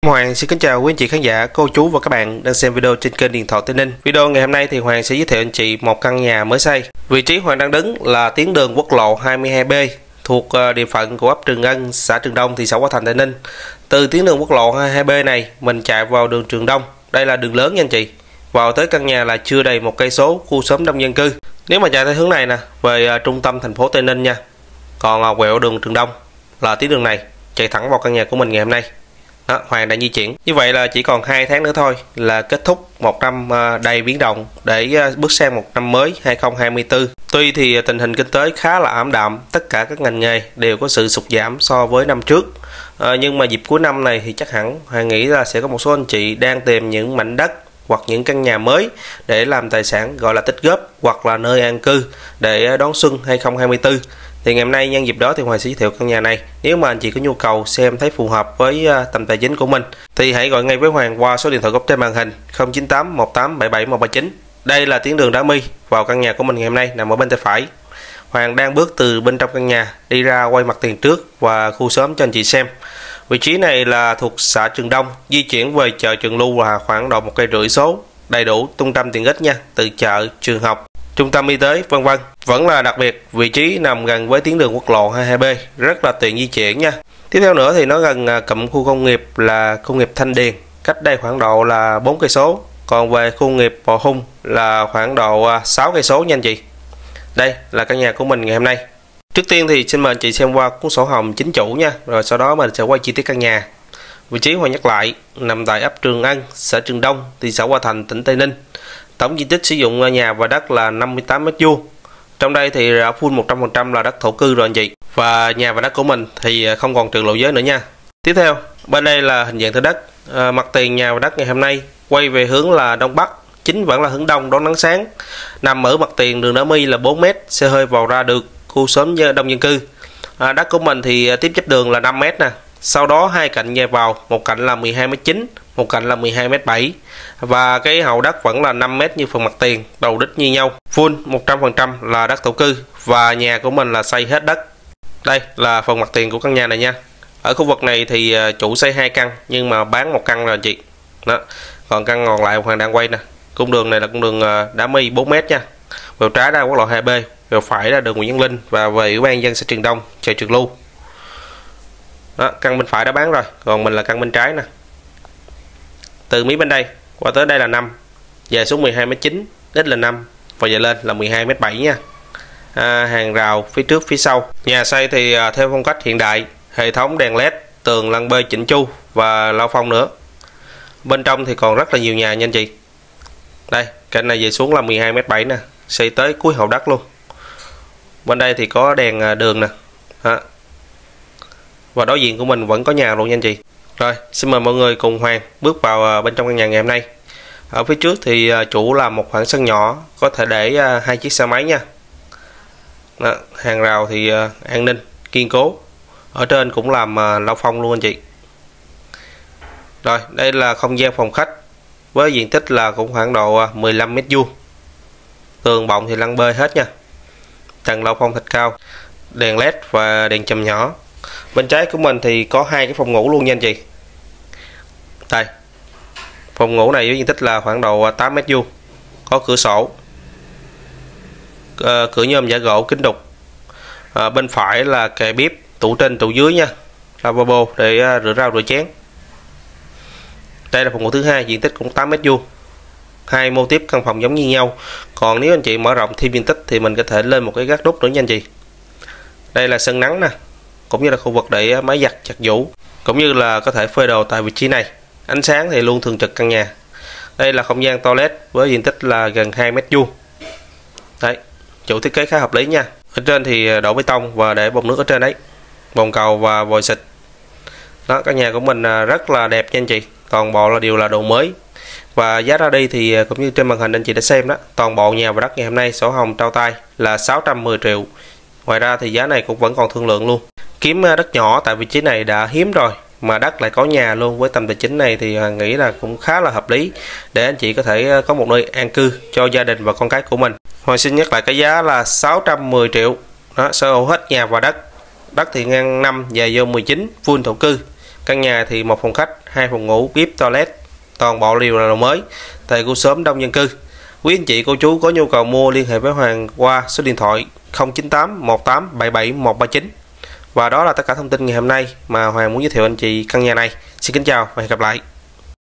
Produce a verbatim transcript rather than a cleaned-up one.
Hoàng xin kính chào quý anh chị khán giả, cô chú và các bạn đang xem video trên kênh Điện thoại Tây Ninh. Video ngày hôm nay thì Hoàng sẽ giới thiệu anh chị một căn nhà mới xây. Vị trí Hoàng đang đứng là tuyến đường quốc lộ hai mươi hai B thuộc địa phận của ấp Trường Ân, xã Trường Đông, thị xã Hóa Thành, Tây Ninh. Từ tuyến đường quốc lộ hai mươi hai B này mình chạy vào đường Trường Đông. Đây là đường lớn nha anh chị. Vào tới căn nhà là chưa đầy một cây số, khu xóm đông dân cư. Nếu mà chạy theo hướng này nè, về trung tâm thành phố Tây Ninh nha. Còn quẹo đường Trường Đông là tuyến đường này chạy thẳng vào căn nhà của mình ngày hôm nay. Đó, Hoàng đã di chuyển. Như vậy là chỉ còn hai tháng nữa thôi là kết thúc một năm đầy biến động để bước sang một năm mới hai không hai tư. Tuy thì tình hình kinh tế khá là ảm đạm, tất cả các ngành nghề đều có sự sụt giảm so với năm trước. À, nhưng mà dịp cuối năm này thì chắc hẳn Hoàng nghĩ là sẽ có một số anh chị đang tìm những mảnh đất hoặc những căn nhà mới để làm tài sản gọi là tích góp hoặc là nơi an cư để đón xuân hai không hai tư. Thì ngày hôm nay nhân dịp đó thì Hoàng sẽ giới thiệu căn nhà này. Nếu mà anh chị có nhu cầu xem thấy phù hợp với tầm tài chính của mình thì hãy gọi ngay với Hoàng qua số điện thoại góc trên màn hình không chín tám một tám bảy bảy một ba chín. Đây là tuyến đường đá mi vào căn nhà của mình ngày hôm nay, nằm ở bên tay phải. Hoàng đang bước từ bên trong căn nhà đi ra quay mặt tiền trước và khu xóm cho anh chị xem. Vị trí này là thuộc xã Trường Đông, di chuyển về chợ Trường Lưu là khoảng độ một cây rưỡi số, đầy đủ trung tâm tiện ích nha, từ chợ, trường học, trung tâm y tế vân vân. Vẫn là đặc biệt, vị trí nằm gần với tuyến đường quốc lộ hai mươi hai B, rất là tiện di chuyển nha. Tiếp theo nữa thì nó gần cụm khu công nghiệp là công nghiệp Thanh Điền, cách đây khoảng độ là bốn cây số. Còn về khu công nghiệp Bò Hung là khoảng độ sáu cây số nha anh chị. Đây là căn nhà của mình ngày hôm nay. Trước tiên thì xin mời anh chị xem qua cuốn sổ hồng chính chủ nha, rồi sau đó mình sẽ quay chi tiết căn nhà. Vị trí Hoàng nhắc lại nằm tại ấp Trường Ân, xã Trường Đông, thị xã Hóa Thành, tỉnh Tây Ninh. Tổng diện tích sử dụng nhà và đất là năm mươi tám mét vuông. Trong đây thì đã full một trăm phần trăm là đất thổ cư rồi anh chị. Và nhà và đất của mình thì không còn trừ lộ giới nữa nha. Tiếp theo, bên đây là hình dạng thửa đất. À, mặt tiền nhà và đất ngày hôm nay quay về hướng là đông bắc, chính vẫn là hướng đông đón nắng sáng. Nằm ở mặt tiền đường đá mi là bốn mét, xe hơi vào ra được khu xóm đông dân cư. À, đất của mình thì tiếp giáp đường là năm mét nè. Sau đó hai cạnh nhà vào, một cạnh là mười hai mét chín, một cạnh là mười hai mét bảy. Và cái hậu đất vẫn là năm mét như phần mặt tiền, đầu đích như nhau. Full một trăm phần trăm là đất thổ cư và nhà của mình là xây hết đất. Đây là phần mặt tiền của căn nhà này nha. Ở khu vực này thì chủ xây hai căn nhưng mà bán một căn rồi chị. Đó. Còn căn còn lại Hoàng đang quay nè. Cung đường này là cung đường đá mi bốn mét nha. Về trái ra quốc lộ hai B, về phải là đường Nguyễn Văn Linh và về Ủy ban dân xã Trường Đông, chợ Trường Lưu. Đó, căn bên phải đã bán rồi, còn mình là căn bên trái nè. Từ mí bên đây qua tới đây là năm, về xuống mười hai mét chín, đích là năm và về lên là mười hai mét bảy nha. À, hàng rào phía trước phía sau. Nhà xây thì à, theo phong cách hiện đại, hệ thống đèn led, tường lăng bê chỉnh chu và lao phong nữa. Bên trong thì còn rất là nhiều nhà nha anh chị. Đây, cạnh này về xuống là mười hai mét bảy nè, xây tới cuối hậu đất luôn. Bên đây thì có đèn đường nè. Đó. Và đối diện của mình vẫn có nhà luôn nha anh chị. Rồi, xin mời mọi người cùng Hoàng bước vào bên trong căn nhà ngày hôm nay. Ở phía trước thì chủ làm một khoảng sân nhỏ, có thể để hai chiếc xe máy nha. Đó, hàng rào thì an ninh, kiên cố. Ở trên cũng làm lao phong luôn anh chị. Rồi, đây là không gian phòng khách với diện tích là cũng khoảng độ mười lăm mét vuông. Tường bọng thì lăng bê hết nha. Tầng lao phong thạch cao, đèn led và đèn chùm nhỏ. Bên trái của mình thì có hai cái phòng ngủ luôn nha anh chị. Đây. Phòng ngủ này với diện tích là khoảng độ tám mét vuông. Có cửa sổ. À, cửa nhôm giả gỗ kính đục. À, bên phải là kệ bếp, tủ trên tủ dưới nha. Lavabo để rửa rau rửa chén. Đây là phòng ngủ thứ hai, diện tích cũng tám mét vuông. Hai mô tiếp căn phòng giống như nhau. Còn nếu anh chị mở rộng thêm diện tích thì mình có thể lên một cái gác đúc nữa nha anh chị. Đây là sân nắng nè, cũng như là khu vực để máy giặt, giặt giũ, cũng như là có thể phơi đồ tại vị trí này. Ánh sáng thì luôn thường trực căn nhà. Đây là không gian toilet với diện tích là gần hai mét vuông. Đấy, chủ thiết kế khá hợp lý nha. Ở trên thì đổ bê tông và để bồn nước ở trên đấy, bồn cầu và vòi xịt. Đó, căn nhà của mình rất là đẹp nha anh chị. Toàn bộ là đều là đồ mới. Và giá ra đi thì cũng như trên màn hình anh chị đã xem đó, toàn bộ nhà và đất ngày hôm nay sổ hồng trao tay là sáu trăm mười triệu. Ngoài ra thì giá này cũng vẫn còn thương lượng luôn. Kiếm đất nhỏ tại vị trí này đã hiếm rồi, mà đất lại có nhà luôn với tầm tài chính này thì nghĩ là cũng khá là hợp lý để anh chị có thể có một nơi an cư cho gia đình và con cái của mình. Hoàng xin nhắc lại cái giá là sáu trăm mười triệu. Đó, sở hữu hết nhà và đất. Đất thì ngang năm dài vô mười chín, full thổ cư. Căn nhà thì một phòng khách, hai phòng ngủ, bếp, toilet, toàn bộ đều là mới tại khu xóm đông dân cư. Quý anh chị cô chú có nhu cầu mua liên hệ với Hoàng qua số điện thoại không chín tám một tám bảy bảy một ba chín. Và đó là tất cả thông tin ngày hôm nay mà Hoàng muốn giới thiệu anh chị căn nhà này. Xin kính chào và hẹn gặp lại.